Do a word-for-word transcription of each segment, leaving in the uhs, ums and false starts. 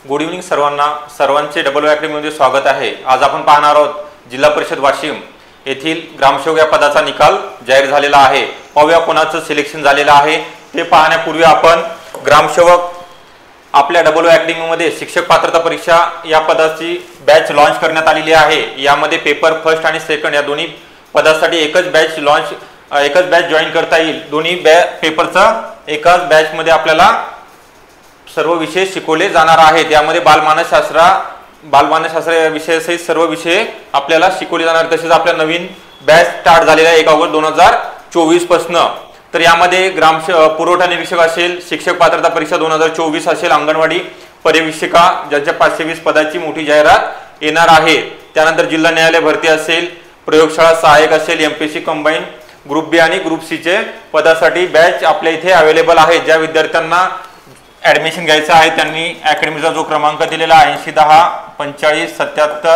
Good evening सर्वांना. सर्वांचे double अकॅडमीमध्ये स्वागत आहे. आज आपण पाहणार आहोत जिल्हा परिषद वाशिम येथील ग्रामसेवक या पदाचा निकाल जाहीर झालेला आहे. पाहूया कोणाचं सिलेक्शन झालेलं आहे ते पाहण्यापूर्वी आपण ग्रामसेवक आपल्या डबल अकॅडमीमध्ये शिक्षक पात्रता परीक्षा या पदाची बॅच लॉन्च करण्यात आलेली आहे. यामध्ये पेपर फर्स्ट आणि सेकंड या दोन्ही पदासाठी एकच बॅच लॉन्च एकच बॅच जॉईन करता येईल. दोन्ही पेपरचा एकाच बॅच मध्ये आपल्याला सर्व विषय शिकवले जाणार आहेत. यामध्ये बालमानसशास्त्र बालमानसशास्त्र या विषयासहित सर्व विषय आपल्याला शिकवले जाणार. तसेच आपल्या नवीन बॅच स्टार्ट झालेला आहे एक ऑगस्ट दोन हजार चोवीस पासून. तर यामध्ये ग्राम पुरवठा निरीक्षक असेल, शिक्षक पात्रता परीक्षा दोन हजार चोवीस असेल, अंगणवाडी पर्यवेक्षिका ज्यांच्या पाचशे वीस पदाची मोठी जाहिरात येणार आहे. त्यानंतर जिल्हा न्यायालय भरती असेल, प्रयोगशाळा सहाय्यक असेल, एमपीएससी कंबाईन ग्रुप बी आणि ग्रुप सी चे पदासाठी बॅच आपल्या इथे अवेलेबल आहे. ज्या विद्यार्थ्यांना ऍडमिशन घ्यायचं आहे त्यांनी अकॅडमीचा जो क्रमांक दिलेला आहे ऐंशी दहा पंचेचाळीस सत्याहत्तर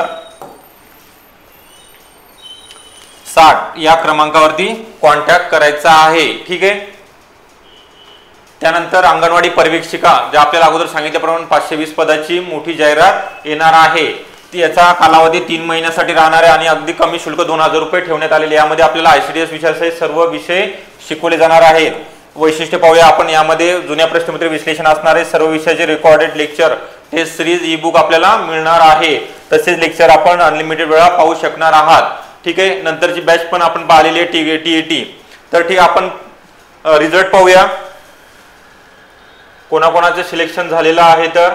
साठ या क्रमांकावरती कॉन्टॅक्ट करायचा आहे. ठीक आहे. त्यानंतर अंगणवाडी पर्यवेक्षिका ज्या आपल्याला अगोदर सांगितल्याप्रमाणे पाचशे वीस पदाची मोठी जाहिरात येणार आहे. ती याचा कालावधी तीन महिन्यासाठी राहणार आहे आणि अगदी कमी शुल्क दोन हजार रुपये ठेवण्यात आलेले. यामध्ये आपल्याला आयसीडीएस विषयासहित सर्व विषय शिकवले जाणार आहेत. वैशिष्ट्य पाहूया आपण. यामध्ये जुन्या प्रश्नपत्र विश्लेषण असणारे सर्व विषयाचे recorded lecture test series e book आपल्याला मिळणार आहे. तसेच लेक्चर आपण अनलिमिटेड वेळा पाहू शकणार आहात. ठीक आहे. नंतरची बॅच पण आपण पाहिलेली आहे टीएटी. तर ठीक आपण रिझल्ट पाहूया कोणाकोणाचे सिलेक्शन झालेलं आहे. तर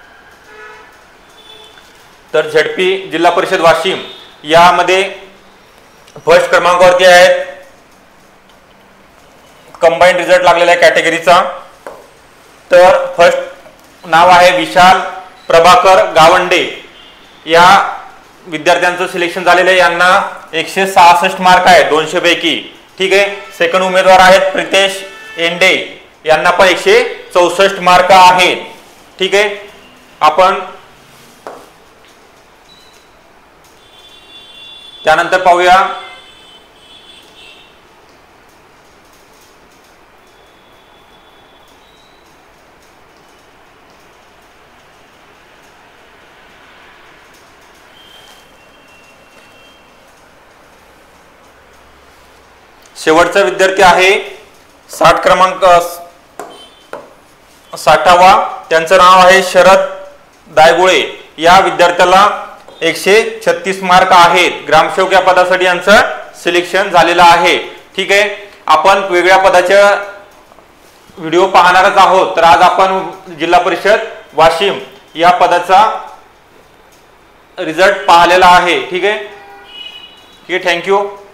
तर झेडपी जिल्हा परिषद वाशिम यामध्ये फर्स्ट क्रमांकावरती आहेत. कंबाईंड रिझल्ट लागलेला आहे कॅटेगरीचा. तर फर्स्ट नाव आहे विशाल प्रभाकर गावंडे. या विद्यार्थ्यांचं सिलेक्शन झालेलं आहे. यांना एकशे सहासष्ट मार्क आहेत दोनशे पैकी. ठीक आहे. सेकंड उमेदवार आहेत प्रितेश एंडे. यांना पण एकशे चौसष्ट मार्क आहेत. ठीक आहे. आपण त्यानंतर पाहूया शेवटचा विद्यार्थी आहे साठ क्रमांक साठावा. त्यांचं नाव आहे शरद दायगुळे. या विद्यार्थ्याला एकशे छत्तीस मार्क आहेत. ग्रामसेवक या पदासाठी यांचं सिलेक्शन झालेलं आहे. ठीक आहे. आपण वेगळ्या पदाच्या व्हिडिओ पाहणारच आहोत. तर आज आपण जिल्हा परिषद वाशिम या पदाचा रिझल्ट पाहिलेला आहे. ठीक आहे. ठीक आहे. थँक्यू.